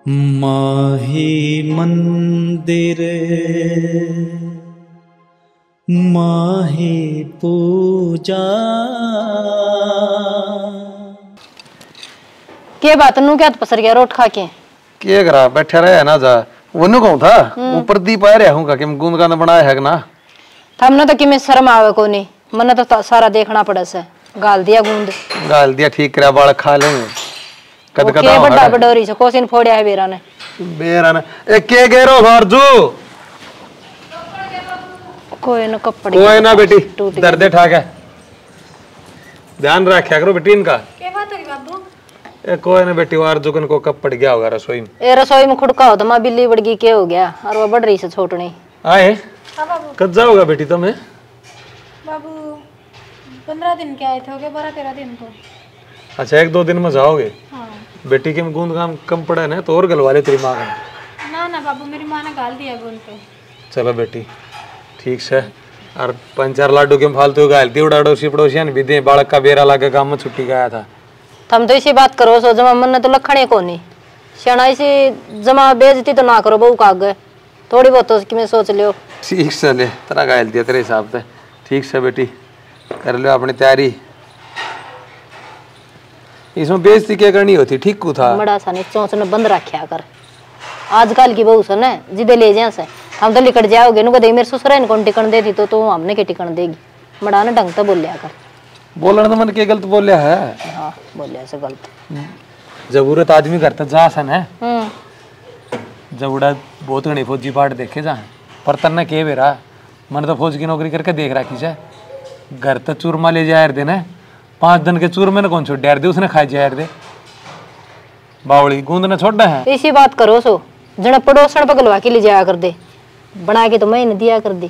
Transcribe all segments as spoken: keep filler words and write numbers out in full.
माही मंदिर माही पूजा। के बात नू क्या पसर गया रोट खा के के करा बैठे रहे ना जा वनु कहूं था ऊपर दीप आ रहा हूं का कि गुंद गाना बनाया है ना हमने तो कि में शर्म आवे को नहीं मने तो सारा देखना पड़े से गाल दिया गुंद गाल दिया ठीक करा बाल खा लेंगे कद कद के बड़ा बडोरी से कोसिन फोड़या है बेरा ने बेरा ने ए के गेरो घरजू कोई न कपड़े कोई ना बेटी दर्द ठाक है ध्यान रखया करो बेटी इनका के बात है बाबू ए कोई ना बेटी वार जुगन को कब पड़ गया होगा रसोई में ए रसोई में खुड़का हो तो मां बिल्ली बढ़ गई के हो गया और वो बढ़ रही से छोटनी आए हां बाबू कब जाओगा बेटी तुम्हें बाबू पंद्रह दिन के आए थे हो गए बारह तेरह दिन को। अच्छा एक दो दिन में जाओगे। हाँ। बेटी के में गूंद काम कम पड़ा ना तो और गलवाले तेरी माँ का ना ना बाबू मेरी माँ ने गाल दिया गूंद पे। चलो बेटी ठीक से और पांच चार लाडू के फालतू गाल दी उड़ा डोसी पड़ोसियां भी दे बालक का बेरा लागे काम में छुट्टी गया था। तुम तो इसी बात करो सो जमा मन ने तो लखणे को नहीं शनाई से जमा बेइज्जती तो ना करो बहू का आगे थोड़ी बहुत तो कि मैं सोच लियो। ठीक से ले तेरा गाल दिया तेरे हिसाब से ठीक से बेटी कर लो अपनी तैयारी इसमें बेइज्जती क्या करनी होती ठीक को था बड़ा सा नहीं चोंच ने बंद रखया कर आजकल की बहू से ने जिदे ले जा से हम तो लिकट जाओगे नु कदे मेरे ससुर ने कौन टिकन देती तो तो हमने के टिकन देगी बड़ा ने ढंग से बोलिया कर बोलने तो मन के गलत बोलिया है। हां बोलिया से गलत जरूरत आदमी करता जा सन है हम्म जब उड़ा बहुत घनी फौजी पार्ट देखे जा पर तन्ने के बेरा मन तो फौज की नौकरी करके देख रखी है घर तो चूरमा ले जायर देना पांच दिन के चूरमे ने कौन छोड़ डेर दे उसने खाई जायर दे बावली गूंद ने छोड़ा है। इसी बात करो सो जने पड़ोसन पगलवा के ले जाया कर दे बना के तो मैं ने दिया कर दी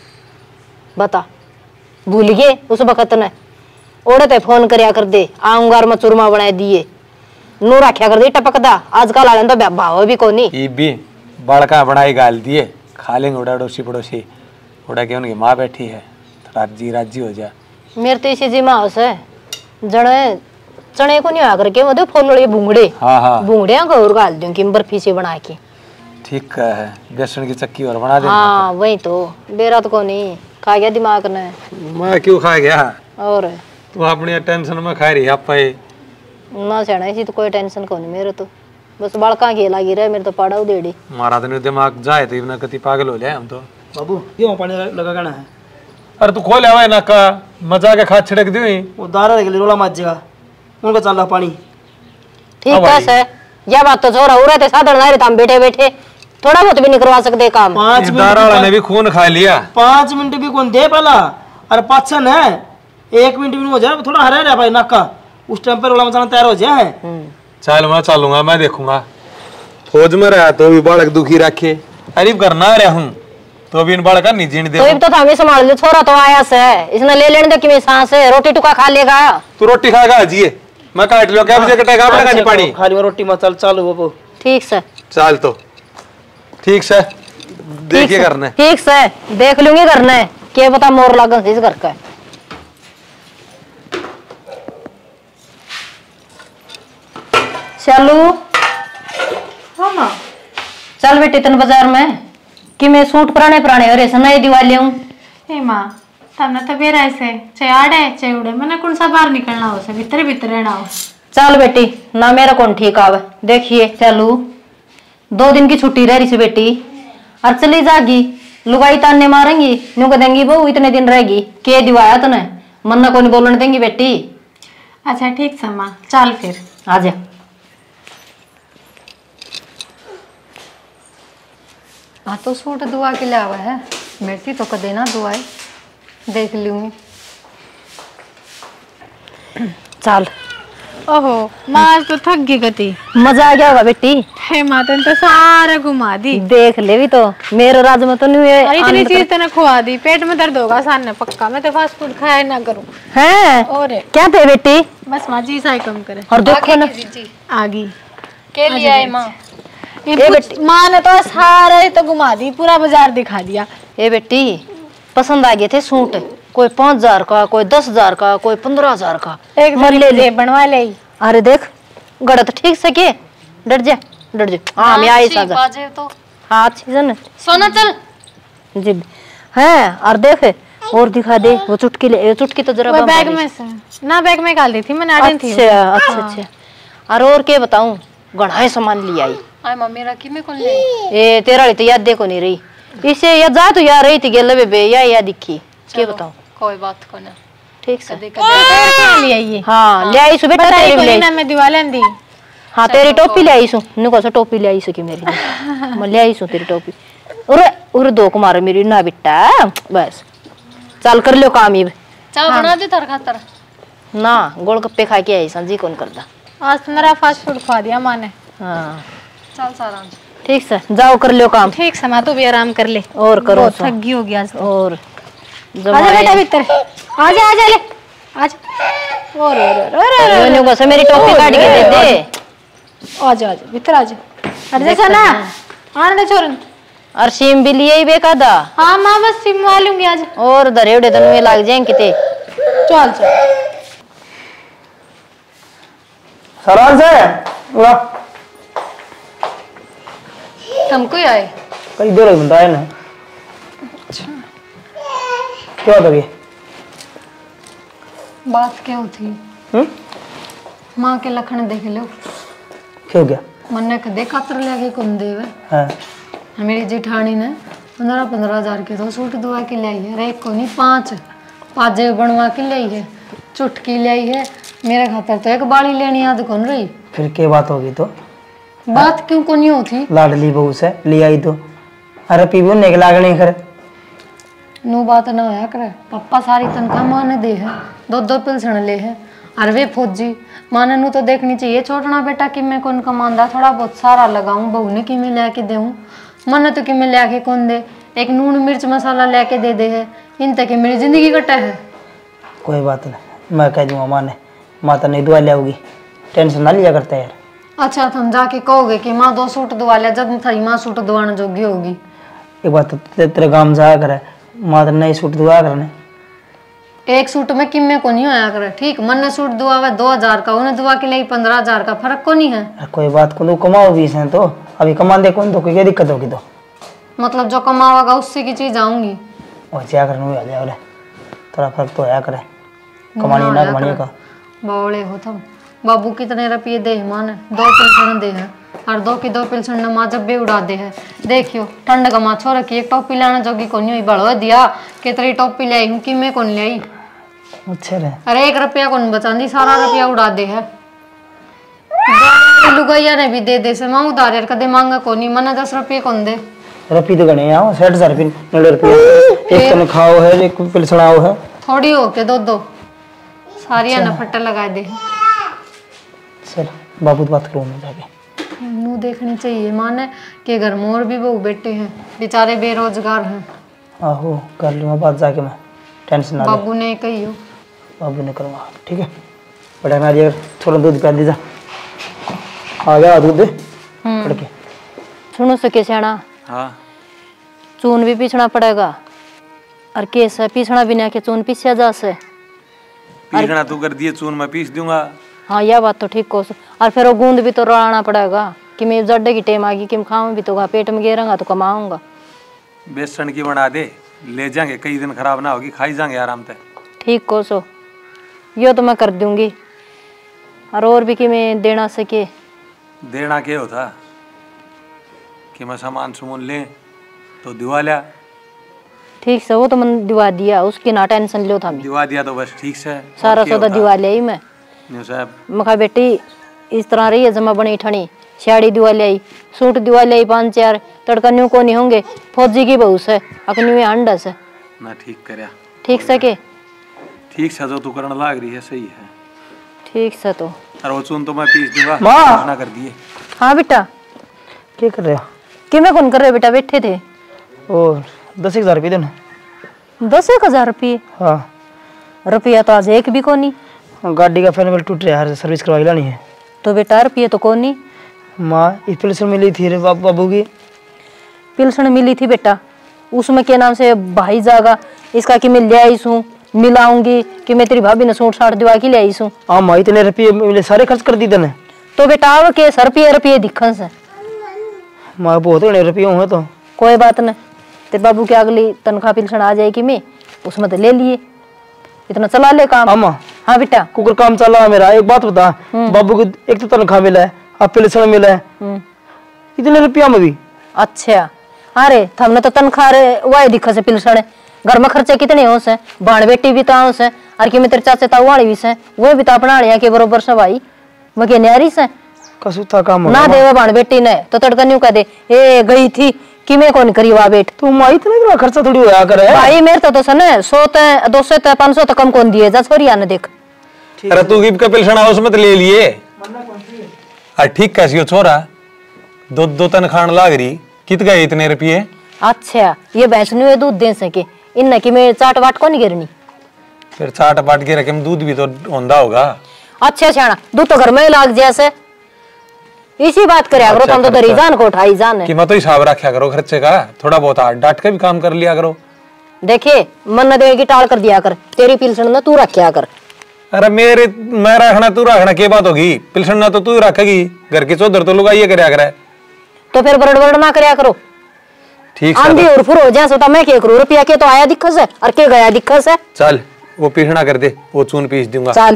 बता भूल गए उस वक्त ने ओड़े ते फोन करया कर दे आऊंगा और मैं चूरमा बना दिए नो रखया कर दे टपकदा आजकल आले तो भाव भी कोनी ई भी बड़का बनाई गाल दिए खा लेंगे उड़ा डोसी पड़ोसी उड़ा के उनकी माँ बैठी है राजी राजी हो जा मेरे तो इसी जी माँ से जने चने को नहीं आ करके वो फूल भूंगड़े हाँ हाँ भूंगड़े और गाल दूं कि बर्फी से बना के ठीक है बेसन की चक्की और बना दे। हाँ वही तो बेरा तो को नहीं खा गया दिमाग ने मैं क्यों खा गया और तू अपनी टेंशन में खा रही आप ना सेना इसी तो कोई टेंशन को नहीं मेरे तो बस बड़का खेला गिर है मेरे तो पाड़ा उदेड़ी मारा तो दिमाग जाए तो इतना कति पागल हो जाए हम तो बाबू क्यों पानी लगा करना है अरे तू खोल आवा ना का मजा के खाद छिड़क दी वो दारा के लिए रोला मत जगह उनका चल रहा पानी ठीक है सर यह बात तो छोरा हो रहे थे साधन ना रहता हम बैठे बैठे थोड़ा बहुत भी नहीं करवा सकते काम पाँच दारा वाला ने भी खून खा लिया पाँच मिनट भी कौन दे पहला अरे पाचन है एक मिनट भी हो जाए थोड़ा हरा रहा भाई नाका उस टाइम पर रोला मचाना तैयार हो जाए चल मैं चलूंगा मैं देखूंगा फौज में रहा तो भी बालक दुखी रखे अरीब करना रहा हूँ तो भी इन बालक नहीं जीने दे तो तो हमें संभाल ले छोरा तो आया से इसने ले लेने दे कि मैं सांस है रोटी टुका खा लेगा तू रोटी खाएगा जी मैं काट लियो क्या बजे कटेगा आप लगा पानी खाली रोटी मत चल चालू बाबू ठीक से चल तो ठीक से देखिए करने ठीक से देख लूंगी करने के बता मोर लागन इस घर का चलू हाँ माँ चल बेटे तन बाजार में कि मैं सूट पुराने पुराने अरे नए दिवाली हूँ ए माँ तब तो बेरा ऐसे चाहे आड़े चाहे उड़े मैंने कौन सा बाहर निकलना हो से भीतर भीतर रहना हो। चल बेटी ना मेरा कौन ठीक आवे देखिए चलू दो दिन की छुट्टी रह रही सी बेटी और चली जागी लुगाई ताने मारेंगी न्यू कह देंगी बहू इतने दिन रहेगी के दिवाया तूने मन को नहीं बोलने देंगी बेटी। अच्छा ठीक है माँ चल फिर आ जा हाँ तो सूट दुआ के लिए आवा है मेरी तो कदे ना दुआई देख लूंगी चल ओहो माँ आज तो थक गई गति मजा आ गया होगा बेटी हे माँ तेन तो सारा घुमा दी देख ले भी तो मेरे राज में तो नहीं है इतनी चीज तेने खुआ दी पेट में दर्द होगा सामने पक्का मैं तो फास्ट फूड खाया ही ना करूँ है और क्या थे बेटी बस माँ जी सा कम करे और देखो ना आगी के लिए आए माँ माँ ने तो सारा ही तो घुमा दी पूरा बाजार दिखा दिया। ये बेटी पसंद आ गए थे सूट कोई पाँच हजार का कोई दस हजार का कोई पंद्रह हजार का एक ले ले बनवा ले। अरे देख गड़त ठीक से के डर जा डर जो हाँ मैं आई साजा बाजे तो हाँ अच्छी जन सोना चल जी है और देख और दिखा दे वो चुटकी ले चुटकी तो जरा वो बम बैग वाली। में से ना बैग में डाल दी थी मैंने आड़ी थी अच्छा अच्छा अच्छा और और क्या बताऊं गढ़ाई सामान ले आई आई मम्मी रखी में कौन ले ए तेरा तो याद देखो नहीं रही इसे या जा तो यार रही थी गेले बेबे या या दिखी क्या बताऊं कोई बात को ना ठीक से कदे कदे ले आई हाँ ले आई सु बेटा बताई तेरी को ले आई ना मैं दिवाले दी हाँ तेरी टोपी ले आई सु नुको से टोपी ले आई सु की मेरी मैं ले आई सु तेरी टोपी अरे अरे दो कुमार मेरी ना बेटा बस चल कर लो काम ये चाय बना दे तार खातर ना गोलगप्पे खा के आई संजी कौन करता आज तो मेरा फास्ट फूड खा दिया माँ ने हाँ चल सारा ठीक से जाओ कर लो काम ठीक से माँ तू भी आराम कर ले और करो बहुत सो। थक गई होगी आज तो। और आजा बेटा भीतर आजा आजा ले आजा और और और और योनियों को से मेरी टोपी काट के दे दे आजा आजा भीतर आजा अरे जैसा ना आने दे छोरन और सीम भी लिए ही बेकादा हाँ माँ बस सिमवा लूंगी आज और दरेवड़े तन में लग जाएं किते चल चल सरान से वाह तुमको ही आए कई देर हो बंदा है ना क्या होता है बात क्यों थी हम्म माँ के लखन देख लो क्यों क्या मन्ने कदे खातर लेके कौन देवे हाँ मेरी जेठानी ने पंद्रह पंद्रह हजार के तो सूट दुआ के लाई है अरे को नहीं पांच पाजे बनवा के लाई है चुटकी लाई है मेरे खातर तो एक बाड़ी लेनी याद कौन रही फिर क्या बात होगी तो बात क्यों को नहीं होती लाडली बहू से ले आई तो अरे पीबू नेक लागने कर नू बात ना होया करे पप्पा सारी तनख्वाह माँ ने दे है दो दो पिलसण ले है अरे वे फौजी माँ ने नू तो देखनी चाहिए छोटना बेटा कि मैं कौन कमांदा थोड़ा बहुत सारा लगाऊं बहू ने कि मैं लेके देऊं मन तो कि मैं लेके कौन दे एक नून मिर्च मसाला लेके दे दे है इन तक मेरी जिंदगी कटा है कोई बात नहीं मैं कह दूंगा माँ ने माँ तो नहीं दुआ ले आओगी टेंशन ना लिया करता यार अच्छा तुम जाके कहोगे कि माँ दो सूट दुआ लिया जब थारी माँ सूट दुआने जोगी होगी एक बात तो ते, तेरे गाँव जाया करे माँ तो नहीं सूट दुआ करने एक सूट में किम्मे को नहीं होया करे ठीक मन ने सूट दुआ हुआ दो हजार का उन्हें दुआ के लिए पंद्रह हजार का फर्क को नहीं है अरे कोई बात को तू कमाओ बीस है तो अभी कमा दे कौन तो कोई क्या दिक्कत होगी तो मतलब जो कमावागा उससे की चीज आऊंगी और क्या करने आ जाए थोड़ा फर्क तो आया करे कमानी ना कमानी का बौले हो तुम बाबू कितने रुपये दे है माँ ने दो पिलसन दे है और दो की दो पिलसन ने माँ जब भी उड़ा दे है देखियो ठंड का माँ छोरा की एक टोपी लाना जोगी को नहीं हुई बढ़ो दिया कितनी टोपी ले आई हूँ कि मैं कौन ले आई अच्छा रे अरे एक रुपया कौन बचा दी सारा रुपया उड़ा दे है लुगाइया ने भी दे दे से माँ उधार यार कदे मांगा को नहीं मना दस रुपये कौन दे रुपये तो गणे आओ साठ हजार रुपये नब्बे रुपये एक तन खाओ है एक पिलसड़ाओ है थोड़ी हो के दो दो सारी ना फट्टा लगा दे चल बाबू बात करो मैं जाके नू देखनी चाहिए माने कि घर में और भी बहू बेटे हैं बेचारे बेरोजगार हैं आहो कर लूँगा बात जाके मैं टेंशन ना ले बाबू ने कही हो बाबू ने करूँगा ठीक है बेटा ना जी थोड़ा दूध पिला दीजा आ गया दूध दे पड़ के सुनो सके सियाना हाँ चून भी पीसना पड़ेगा और कैसा पीसना बिना के चून पीसिया जा से पीसना तू कर दिए चून मैं पीस दूंगा हाँ यह बात तो ठीक को और फिर वो गूंद भी तो रलाना पड़ेगा कि मैं जड्डे की टेम आ गई कि मैं खाऊं भी तो पेट में गिरेगा तो कमाऊंगा बेसन की बना दे ले जाएंगे कई दिन खराब ना होगी खाई जाएंगे आराम से ठीक को सो यो तो मैं कर दूंगी और और भी कि मैं देना सके देना क्या होता कि मैं सामान सुमन ले तो दिवा लिया ठीक से वो तो मैंने दिवा दिया उसकी ना टेंशन लो था मैं दिवा दिया तो बस ठीक से सारा सौदा दिवा लिया ही मैं न्यू साहब मैं कहा बेटी इस तरह रही है जमा बनी ठनी साड़ी दिवा ले आई सूट दिवा ले आई पाँच चार तड़का न्यू को नहीं होंगे फौजी की बहू से अपनी में अंडा से ना ठीक करया ठीक से के ठीक से जो तू करने लाग रही है सही है ठीक से तो और वो चून तो मैं पीस दूंगा माँ! ना कर दिए हाँ बेटा क्या कर रहे हो कि मैं कौन कर रहे बेटा बैठे थे और दस एक हजार रुपये देना दस एक हजार रुपये हाँ रुपया तो आज एक भी को नहीं गाड़ी का फैन टूट रहा है सर्विस करवाई लानी है तो बेटा रुपये तो को नहीं माँ इस पिलसन मिली थी रे बाबू बाबू की पिलसन मिली थी बेटा उसमें क्या नाम से भाई जागा इसका कि मैं ले आई हूँ मिलाऊंगी कि मैं तेरी भाभी ने सूट साठ दिवा के ले आई हूँ हाँ माँ इतने रुपये मिले सारे खर्च कर दी तने तो बेटा अब के सर रुपये रुपये दिखन से माँ बहुत घने रुपये हुए तो कोई बात नहीं, तेरे बाबू की अगली तनख्वाह पिलसन आ जाएगी मैं उसमें तो ले लिए, इतना चला ले काम। अम्मा हाँ बेटा। कुकर काम चल रहा मेरा। एक बात बता, बाबू की एक तो तनख्वाह मिला है, अब पेंशन मिला है, इतने रुपया में भी। अच्छा अरे हमने तो तनख्वाह वही दिखा से पिलसन है, घर में खर्चे कितने हो से, बाण बेटी भी तो से, और कि मेरे चाचे ताऊ वाली भी से, वो भी तो अपना लिया के बरोबर से भाई मगे न्यारी से कसूता काम ना देवे बाण बेटी ने तो तड़का न्यू कह दे ए गई थी कि मैं कौन करी वा बेट तू माई इतना खर्चा थोड़ी होया करे भाई मेरे तो तो सने सौ ते दो सौ ते पाँच सौ तो कम कौन दिए जा छोरी आने देख। अरे तू गिफ्ट का पिलसन हाउस में तो ले लिए। अरे ठीक कैसी हो छोरा, दो दो तन खान लाग रही, कित गए इतने रुपये? अच्छा ये भैंस न्यू दूध दे सके इन की मैं चाट वाट को नहीं गिरनी, फिर चाट बाट के रखे में दूध भी तो होंदा होगा। अच्छा छाना दूध तो घर में लाग जैसे इसी बात करे करो, तुम तो दरी जान को उठाई जान कि मैं तो हिसाब रखा करो खर्चे का, थोड़ा बहुत हाथ डांट के भी काम कर लिया करो। देखे मन न देगी टाल कर दिया कर, तेरी पिलसन न तू रखा कर। अरे मेरे मैं रखना तू रखना के बात होगी, पिलसन ना तो तू रखेगी, घर की चौधर तो लुगाई करया करे। तो फिर बरड़ बरड़ ना करया करो, ठीक आंधी और फुर हो जाए सोता मैं के करूं, रुपया के तो आया दिक्कत है और के गया दिक्कत है। चल वो पीसना कर दे, वो चून पीस दूंगा। चल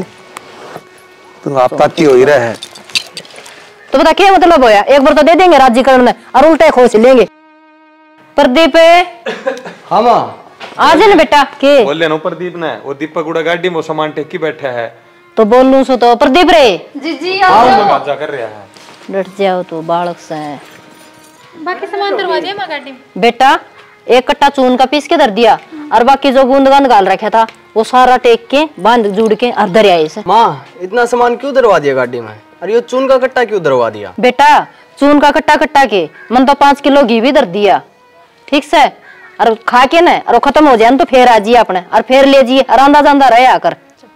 तू आप ताती हो ही रहा है तो बता क्या मतलब होया, एक बार तो दे देंगे राज्य करण और उल्टे खोज लेंगे। प्रदीप हाँ माँ आ जाए ना बेटा के बोल लेना प्रदीप ने, वो दीपक उड़ा गाड़ी में सामान टेक की बैठा है तो बोल लूं सो तो प्रदीप रे जी जी मजा कर रहा है। डट जाओ तो बालक से बाकी सामान दरवा दिया मैं गाड़ी में। बेटा एक कट्टा चून का पीस के धर दिया और बाकी जो गूंद गांद गाल रखा था वो सारा टेक के बांध जुड़ के और दरिया से। माँ इतना सामान क्यों दरवा दिया गाड़ी में, और ये चून का कट्टा क्यों दरवा दिया? बेटा चून का कट्टा कट्टा के मन तो पांच किलो घी भी धर दिया, ठीक से, और खा के ना और खत्म हो जाए तो फिर आ जाइए अपने और फिर ले जाइए और आंदा जांदा रहे आकर।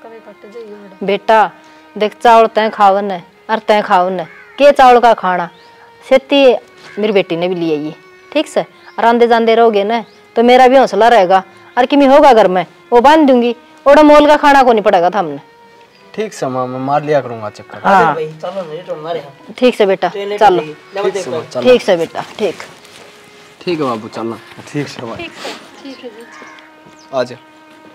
बेटा देख चावल तय खावन है और तय खावन है के चावल का खाना सेती मेरी बेटी ने भी लिया ये, ठीक से, और आंदे जांदे रहोगे ना तो मेरा भी हौसला रहेगा और कि मैं होगा घर में वो बांध दूंगी, ओड़ा मोल का खाना को नहीं पड़ेगा था हमने। ठीक से माँ मैं मार लिया करूंगा चक्कर। हाँ ठीक से बेटा चलो, ठीक से बेटा ठीक ठीक है बाबू चलना। ठीक से भाई आ जा।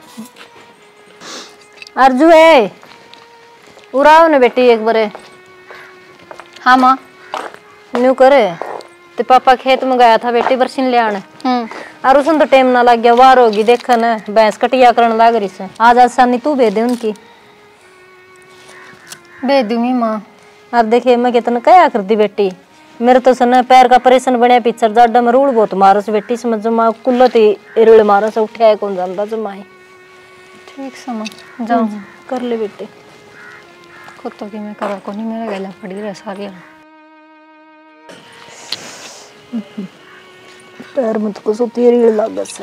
अर्जू है उड़ाओ ने बेटी एक बारे। हाँ माँ न्यू करे ते पापा खेत में गया था बेटी बरसीन ले आने और उसने तो टाइम ना लग गया, वार होगी देखा न भैंस कटिया करने लग रही से। आज आसानी तू भेज दे उनकी। भेज दूंगी माँ। और देखिए मैं कितना क्या कर दी बेटी, मेरे तो सन पैर का परेशान बने पिक्चर जाडा में रूल बहुत मारो से बेटी समझ जमा कुल्लत ही रुल मारो से उठाया कौन जानता जमाई। ठीक से माँ जाओ कर ले बेटी। खुद तो कि मैं करा को नहीं, मेरे गला पड़ी रहे सारी। पैर में तो सोती रील लागत से।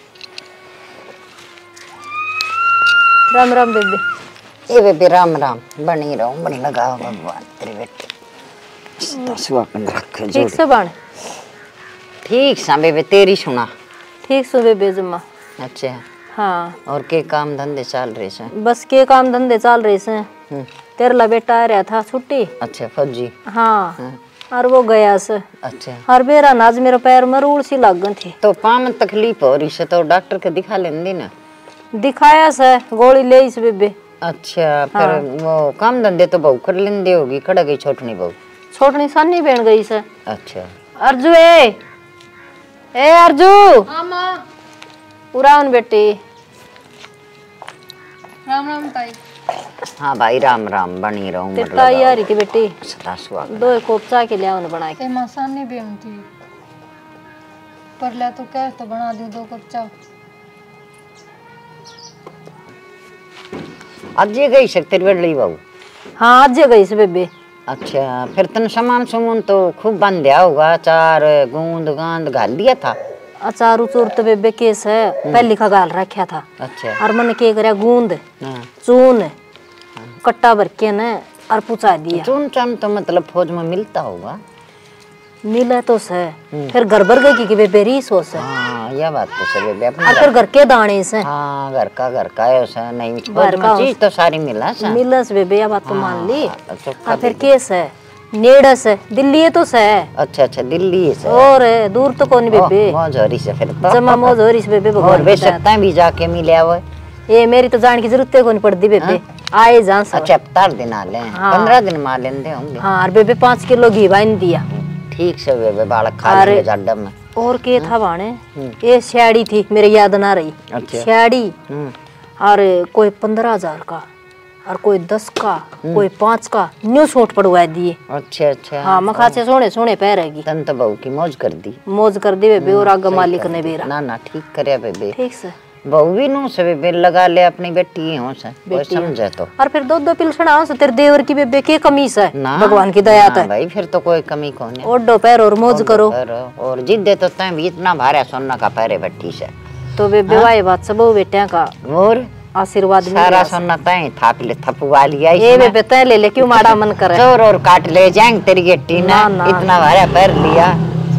राम राम बेबे। ए बेबे राम राम, बनी रहो बनी लगाओ भगवान तेरी बेटी सुहागन रखे जोड़ी। ठीक से बाण ठीक सा बेबे तेरी सुना। ठीक से बेबे जम्मा। अच्छा हाँ और के काम धंधे चल रहे से? बस के काम धंधे चल रहे से। तेरे ला बेटा आ रहा था छुट्टी। अच्छा फौजी। हाँ और वो गया से। अच्छा और बेरा नाज मेरे पैर में रूल सी लग गई थी तो पाँव में तकलीफ हो रही से तो डॉक्टर के दिखा लेंदी ना। दिखाया से गोली ले इस बेबे। अच्छा फिर वो काम धंधे तो बहु कर लेंदी होगी, खड़ा गई छोटनी बहु। छोटनी सानी बहन गई से। अच्छा अर्जू ए ए अर्जू। हाँ माँ। उड़ान बेटी। राम राम ताई। हाँ भाई राम राम, बनी रहूं तेरी ताई आ रही थी बेटी, सदा सुहागन। दो एक कोप चाय के लिया उन्हें बना के। ते माँ सानी भी होती पर ले तो कह तो बना दी दो कप चाय। आज ये गई सकते बड़ी बहू? हाँ आज गई से बेबे। अच्छा फिर तन सामान सुमन तो खूब बन दिया होगा, अचार गूंद गांद घाल दिया था? अचार उचूर तो बेबे केस है पहली का गाल रखा था। अच्छा और मैंने के करे गूंद हाँ। चून कट्टा भर के न और पुचा दिया। चून चान तो मतलब फौज में मिलता होगा? मिला तो से फिर घर भर गई की बेबे रीस हो से। हाँ यह बात तो सही बेबे अपने। और फिर घर के दाने से। हाँ घर का घर का है उसे नहीं फौज में चीज तो सारी मिला सा। मिला से बेबे, यह बात तो मान ली। तो और फिर केस है नेड़ा से दिल्ली है तो से। अच्छा अच्छा दिल्ली से। और दूर तो कौन बेबे। मौज हो रही से फिर तो। जमा मौज हो रही से बेबे। और वे सकता भी जाके मिले हुए। ये मेरी तो जान की जरूरत है कौन पड़ती बेबे। आए जा सब। अच्छा अवतार दिन आ ले। पंद्रह दिन मार लेंदे होंगे। हाँ और बेबे पाँच किलो घी बाइन दिया। ठीक से बेबे बालक खा ले जाडा में। और के था बाणे ये स्याड़ी थी मेरे याद ना रही। अच्छा स्याड़ी और कोई पंद्रह हजार का और कोई दस का कोई पाँच का न्यू सूट पड़वा दिए। अच्छा अच्छा हाँ मखा से सोने सोने पैरेगी। तन तो बहू की मौज कर दी। मौज कर दी बेबे और आगे मालिक ने बेरा। ना ना ठीक करे बेबे। ठीक से बहू भी नो से बेबे लगा ले अपनी बेटी हो से कोई समझे तो। और फिर दो दो पिल सुना से तेरे देवर की बेबे के कमीज है भगवान की दया है भाई फिर तो कोई कमी कौन है। ओडो पैर और मौज करो और जिद्दे तो तय भी इतना भारे सोना का पैरे बैठी से तो बेबे वाई बात सब बेटिया का और आशीर्वाद सारा सोना तय थाप ले थपुआ लिया ये बेबे तय ले ले क्यों माड़ा मन करे। चोर और काट ले जाएंगे तेरी गेटी ने इतना भारे पैर लिया।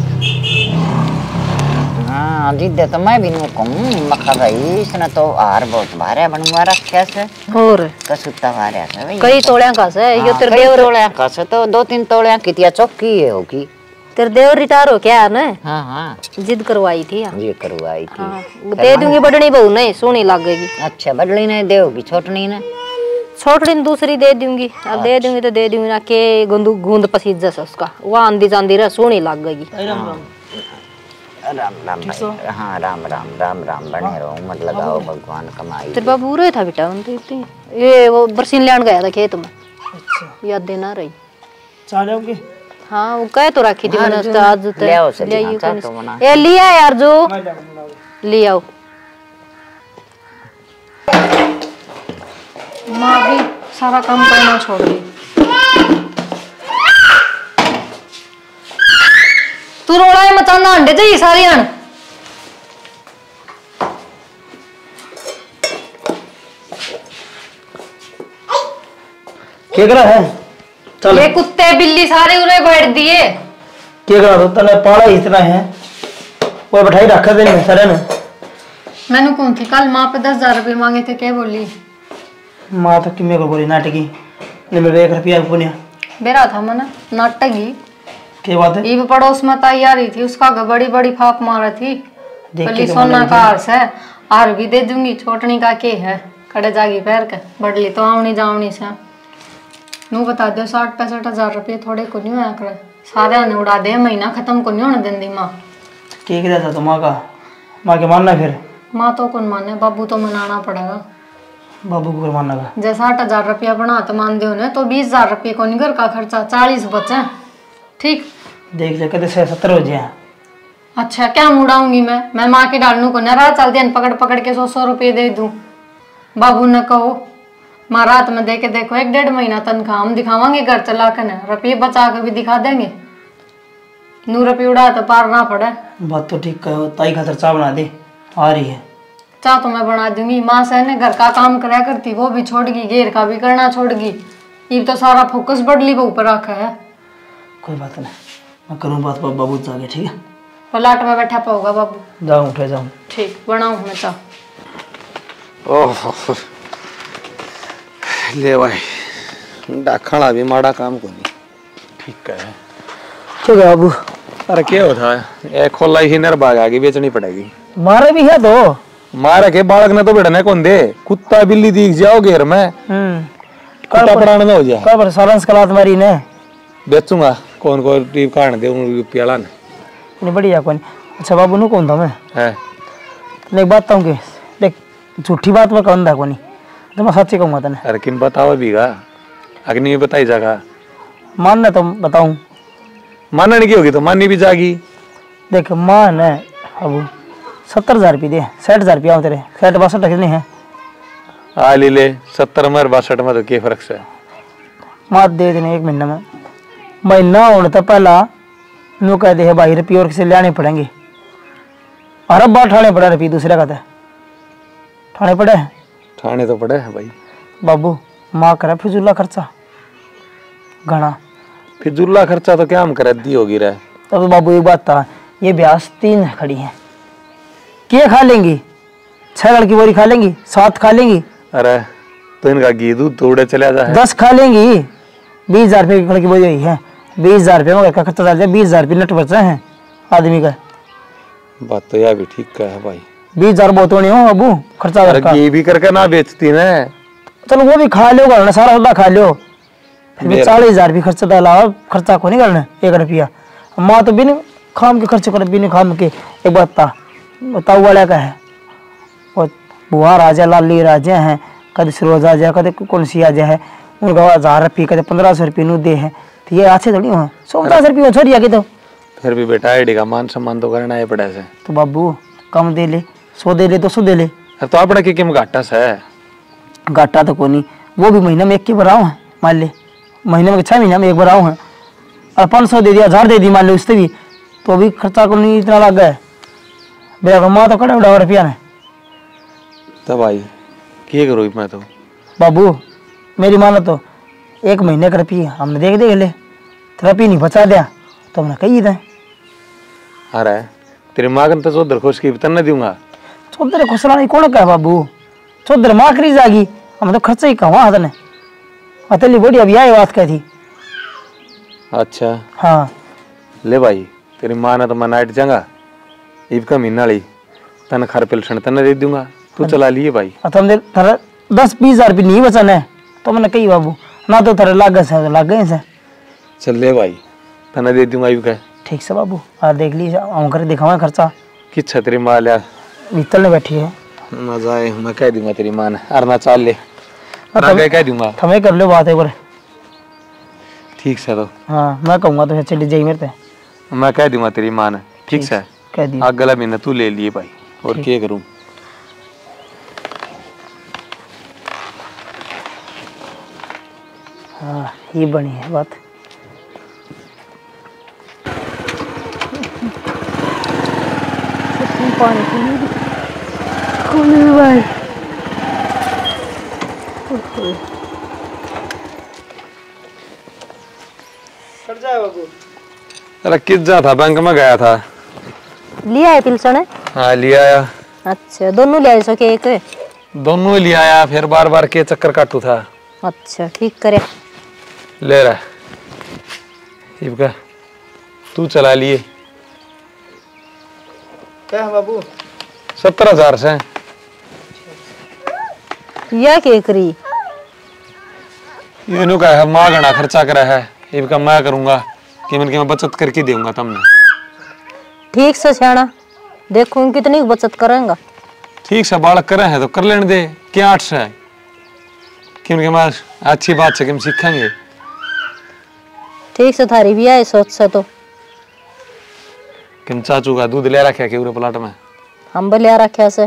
हाँ जिद्दे तो मैं भी नु कहूँ मखा भाई इसने तो हार बहुत भारे बनवा रखा से। और कसुत्ता भारे से भाई कई तोड़िया का से यो तेरे देवर तोड़िया का से तो दो तीन तोड़िया कितिया चौकी है होगी। तेरे देवर रिटायर हो क्या ना। हाँ हाँ जिद करवाई थी। ये करवाई थी। हाँ, दे दूंगी बड़नी बहू नहीं सोनी लगेगी। अच्छा बड़नी नहीं देगी छोटनी ने। छोटनी दूसरी दे दूंगी अब दे दूंगी तो दे दूंगी ना के गूंद गूंद पसीज जैसा उसका वो आंधी जांदी रह सोनी लगेगी। राम राम भाई। हाँ राम राम राम राम बने रहो मत लगाओ भगवान कमाई। तेरे बाबू रो था बेटा ये वो बरसीन लेने गया था खेत में। अच्छा याद देना रही चालोगे। हाँ वो कह तो रखी थी मैंने आज ले आओ से ले तो बना ये लिया यार जो ले आओ। माँ भी सारा काम करना छोड़ दी। तू रोड़ा है मचाना अंडे चाहिए सारी अन क्या करा है चल ये कुत्ते बिल्ली सारे उरे बैठ दिए। क्या करा तो तने पाला इतना है वो बैठाई रखा दे ने सारे ने। मैंने कौन थी कल माँ पे दस हजार रुपये मांगे थे क्या बोली। माँ तो किमे को बोली नाटकी ने मेरे एक रुपया पुण्य बेरा था मना नाटक ही क्या बात है। ये पड़ोस में तैयारी थी उसका बड़ी बड़ी फाक मारा थी बली सोना का हार से हार भी दे दूंगी छोटनी का के है कड़े जागी पैर के बड़ली तो आवनी जावनी से नू बता दो साठ पैंसठ हजार रुपये थोड़े को नहीं होया करे सारे ने उड़ा दे महीना खत्म को नहीं होने देंदी माँ। क्या कहता था तो माँ का माँ के मानना फिर माँ तो कौन माने बाबू तो मनाना पड़ेगा। बाबू को मानना का जैसे साठ हजार रुपया बना तो मान दो तो बीस हजार रुपये को घर का खर्चा चालीस बचे ठीक। देख ले कहते सत्तर हो जाए। अच्छा क्या मुड़ाऊंगी मैं मैं माँ के डालनू को नाराज चल दिया पकड़ पकड़ के सौ सौ रुपये दे दूं बाबू ने कहो माँ रात में दे के देखो एक डेढ़ महीना तनख्वाह हम दिखावांगे घर चला कर न रुपये बचा के भी दिखा देंगे नू रुपये उड़ा तो पार ना पड़े। बात तो ठीक कहो ताई खातर चाय बना दे आ रही है चाह तो मैं बना दूंगी माँ से ने घर का काम कराया करती वो भी छोड़ गई घेर का भी करना छोड़ गई ये तो सारा फोकस बड़ली पे ऊपर रखा है। कोई बात नहीं मैं करूँ बात बाबू जाके ठीक है पलाट में बैठा पाऊंगा बाबू जाऊँ उठे जाऊँ ठीक बनाऊँ मैं चाह। ओह ले भाई डाखड़ा भी माड़ा काम को नहीं ठीक है। क्या बाबू अरे क्या होता है एक खोला ही नर भाग आगे बेचनी पड़ेगी। मारे भी है तो मारे के बालक ने तो बैठने कौन दे कुत्ता बिल्ली दिख जाओ घेर में कुत्ता पड़ाने में हो जाए कल पर सालंस कलात मारी ने बेचूंगा कौन को टीप काट दे प्याला ने नहीं बढ़िया कौन। अच्छा बाबू नु कौन था मैं है एक बात कहूँ कि देख झूठी बात में कौन था कौन तो मैं सच्ची कहूँगा तने। अरे किन बताओ बीघा अग्नि में बताई जागा मानना तो बताऊँ मानना नहीं की होगी तो माननी भी जागी। देख मान है अब सत्तर हजार रुपये दे साठ हजार रुपया तेरे साठ बासठ कितने हैं आ ले ले सत्तर में बासठ में तो क्या फर्क है मात दे देने एक महीने में महीना होने तो पहला नो कह दे भाई रुपये और किसी लाने पड़ेंगे अरब बार ठाने पड़ा रुपये दूसरे का ठाने पड़े ठाने तो पड़े है भाई बाबू माँ करे फिजूला खर्चा घना फिजूला खर्चा तो क्या हम करे दी होगी रहे तब तो बाबू एक बात था ये ब्यास तीन खड़ी हैं क्या खा लेंगी छह लड़की बोरी खा लेंगी सात खा लेंगी अरे तो इनका घी दूध तोड़े चले जा दस खा लेंगी बीस हजार रुपये की बोरी हुई है बीस हजार रुपये में का खर्चा जाए, बीस हजार रुपये नेट बचा है आदमी का। बात तो यार भी ठीक का है भाई। बीस हजार बहुत नहीं हो अबू खर्चा का। ये भी करके ना बेचती ना, चलो वो भी खा लो ना, सारा सौदा खा लो, फिर भी चालीस हजार रुपये खर्चा अलावा खर्चा को नहीं करना एक रुपया। माँ तो बिन खाम के खर्च कर, बिन खाम के। एक बात बता बताऊ वाला का है, और बुआ राजा लाली राजा हैं, कभी सरोज आ जाए, कभी कौन सी आ जाए, उनका हजार रुपये कभी पंद्रह सौ रुपये नू दे है, तो ये अच्छे थोड़ी हो सौ पचास रुपये छोड़िया की। तो फिर भी बेटा आईडी का मान सम्मान तो करना है पड़ा से। तो बाबू कम दे ले, सौ दे ले तो सौ दे ले। तो अपना की किम घाटा से घाटा तो कोनी, वो भी महीने में एक की भराओ है, मान ले महीने में छह महीने में एक भराओ है, और पाँच सौ दे दिया, हजार दे दी मान लो उससे भी, तो भी खर्चा को नहीं इतना लग गया। बेटा माँ तो कड़े उड़ा रुपया ने। तो भाई क्या करूँ मैं तो बाबू मेरी मानो तो एक महीने का रुपये हमने देख देख ले, तो रुपये नहीं बचा दिया तो हमने कही था। अरे तेरी माँ का तो चौधर खुश की तन दूंगा। चौधर खुशला नहीं कौन कहा बाबू, चौधर माँ करी जाएगी, हम तो खर्चा ही कहा हाथ ने अतली बड़ी अभी आई बात कही थी। अच्छा हाँ ले भाई तेरी माँ ने तो मैं नाइट जाऊंगा, ईब का महीना ली तन खर पेलसन तन दे दूंगा, तू चला लिए भाई। तुम थारा दस बीस हजार रुपये नहीं बचन है तो मैंने कही बाबू ना, तो थारे लाग गए लाग गए से। चल ले भाई तन दे दूंगा ईब का। ठीक से बाबू आ देख लीजिए, हम कर दिखावा खर्चा कि छतरी माँ लिया बीतल ने बैठी है। मजा आए मैं कह दूंगा तेरी माँ ने, अरना चाल ले मैं कह दूंगा। हमें कर लो बात एक बार। ठीक से तो हाँ मैं कहूँगा तो चली जाइए मेरे पे, मैं कह दूंगा तेरी माँ ने। ठीक से कह दी अगला महीना तू ले लिए भाई, और क्या करूँ। हाँ ये बनी है बात। पानी भाई अरे किस जा था, बैंक में गया था। लिया है पिलसन है? हाँ लिया आया। अच्छा दोनों ले आए सो के एक? दोनों ही लिया आया, फिर बार बार के चक्कर काटू था। अच्छा ठीक करे ले रहा इबका तू चला लिए। क्या है बाबू? सत्तर हजार से या के करी इन्हों का है, माँ घना खर्चा करा है, इबका मैं करूंगा कि मैं मैं बचत करके दूंगा तुमने। ठीक से सियाना देखो कितनी बचत करेंगा। ठीक से बालक करे हैं तो कर लेने दे, क्या आठ से क्योंकि मैं अच्छी बात से कि हम सीखेंगे। ठीक से थारी भी आए सोच से तो किम चाचू का दूध ले रखा है पूरे प्लाट में, हम ले रखा से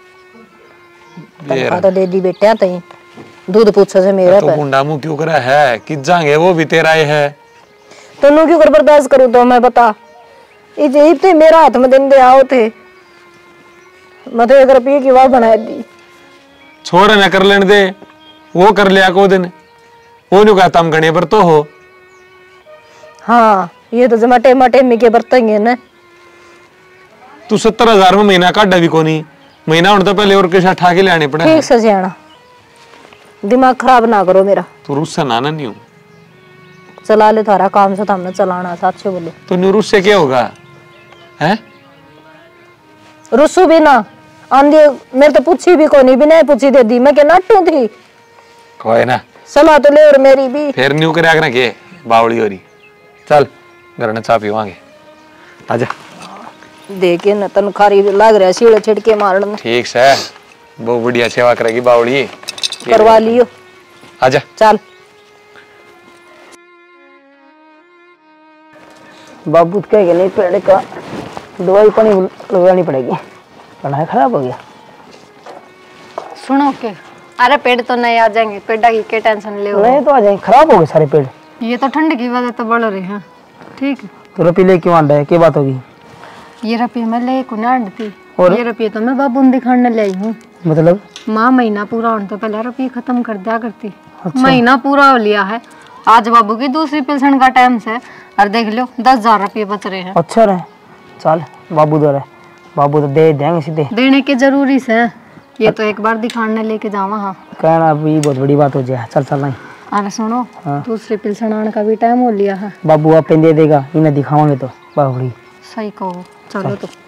तो दे दी बेटे तई दूध पूछो से मेरा तो गुंडा मुंह क्यों करा है कि जाएंगे वो भी तेरा ही है, तो नु क्यों कर बर्दाश्त करूं। तो मैं बता इब ते मेरा हाथ में दिन दे आओ थे मैं तो एक रुपये की बात बना दी। छोरे न कर लेने दे, वो कर लिया को दिन वो नु कहता हम गणे पर तो हो। हाँ ये तो जमाटे मटे में के बर्तन है ना। तू सत्तर हजार में महीना काटा भी कोनी, महीना होने तो पहले और कैसा ठा के लाने पड़े। ठीक से सियाना दिमाग खराब ना करो मेरा। तू रुस्सा नाना नहीं हूँ, चला ले थारा काम से हमने चलाना साथ से बोले। तो न्यू रुस्से क्या होगा है? रुस्सू भी ना आंधी मेरे तो पूछी भी कोनी भी नहीं पूछी दे दी मैं क्या नाटू थी कोई ना सलाह तो ले और मेरी भी फिर न्यू करे आगना के बावड़ी हो रही। चल घर ने चाय पीवांगे, आजा देखे न तनखारी लाग रहा सीढ़े छिड़के मारना। ठीक से बहुत बढ़िया सेवा करेगी बावड़ी, करवा लियो। आजा चल बाबू कह नहीं पेड़ का दवाई पानी लगानी पड़ेगी, पढ़ाई खराब हो गया। सुनो के अरे पेड़ तो नहीं आ जाएंगे, पेड़ा की क्या टेंशन ले। नहीं तो आ जाएंगे, खराब हो गए सारे पेड़। ये तो ठंड की वजह तो बढ़ रही है। ठीक है तो रुपये ले क्यों आंडा है, क्या बात होगी? ये रुपये मैं ले को आंड थी और ये रुपये तो मैं बाबू ने दिखाने ले आई हूँ। मतलब माँ महीना पूरा होने तो पहले रुपये खत्म कर दिया करती। अच्छा। महीना पूरा हो लिया है, आज बाबू की दूसरी पेंशन का टाइम से और देख लो दस हजार रुपये बच रहे हैं। अच्छा रहे चल बाबू दो रहे बाबू तो दे देंगे सीधे, देने की जरूरी से ये तो एक बार दिखाने लेके जावा। हाँ कहना अभी बहुत बड़ी बात हो जाए। चल चल नहीं अरे सुनो हाँ। दूसरी पिल्सन आने का भी टाइम हो लिया है। बाबू आप दे देगा, इन्हें दिखावांगे तो बाबड़ी। सही कहो, चलो तो।